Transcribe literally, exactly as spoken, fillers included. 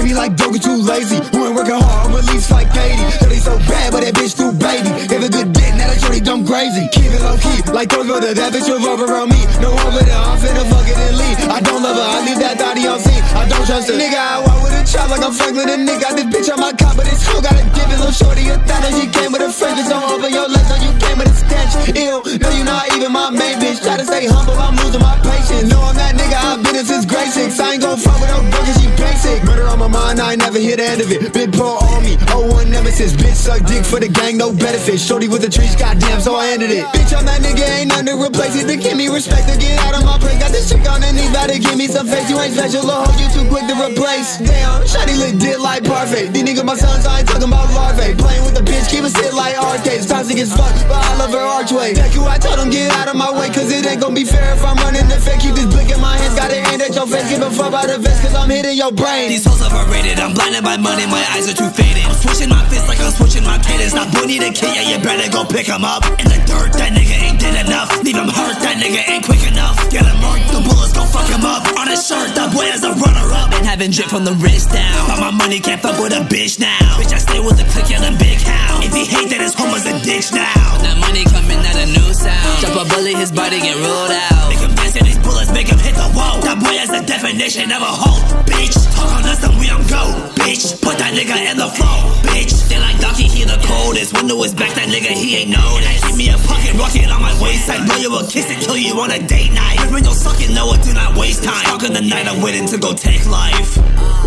Baby like Doku too lazy. Who ain't working hard, I'm released like Katie. Shorty so bad, but that bitch too baby. Give a good dick, now that shorty dumb crazy. Keep it low key, like those brother, that bitch revolve around me. No one with her, I'm finna fuck it and leave. I don't love her, I leave that thotty on scene. I don't trust her. Nigga, I walk with a chop like I'm Franklin. A nigga got this bitch on my cop, but it's hoe. Gotta give it, little shorty a thought. She came with a friend, bitch, don't open your legs, so you came with a stench. Ew, no, you not even my main bitch. Try to stay humble, I'm losing my patience. No, I'm that nigga, I've been in since grade six. I ain't gon' fuck with no broken, she basic. Murder on my mind, I ain't never hit the end of it. Big pro on me, oh one nemesis. Bitch suck dick for the gang, no benefit. Shorty with the trees, goddamn, so I ended it. Bitch, I'm that nigga, ain't nothing to replace it. To give me respect, to get out of my place. Got this chick on her knees, better give me some face. You ain't special, or hope you too quick to replace. Damn, shawty lit dick like parfait. These niggas my sons, I ain't talking about larvae. Playing with the bitch, keep it sit like arcades. Toxic as fuck, but I love her archway. Deku, I told him get out of my way, cause it ain't gon' be fair if I'm running the fake. Keep this blick in my hands, got it aimed at your face. Give a fuck about the vest, cause I'm hitting your brain. These hoes overrated, I'm blinded by money, my eyes are too faded. I'm switching my fist like I'm switching my cadence. Now boy need a kid, yeah, you better go pick him up. In the dirt, that nigga ain't did enough. Leave him hurt, that nigga ain't quick enough. Get him marked, the bullets gon' fuck him up. On his shirt, that boy is a runner-up. Been having drip from the wrist down, but my money can't fuck with a bitch now. Bitch, I stay with the click and a big hound. If he hate that his home is a ditch now. That money coming at a new sound. Drop a bullet, his body get ruled out. Make him dance and these bullets make him hit the wall. That boy is the definition of a hoe, bitch. Talk on us and we don't go, bitch. Put that nigga in the flow, bitch. They like Daki, he the coldest. Window is back, that nigga, he ain't noticed. Give me a pocket rocket on my waistline. Blow you a kiss and kill you on a date night. When you're sucking, no, do not waste time. Talk in the night, I'm waiting to go take life.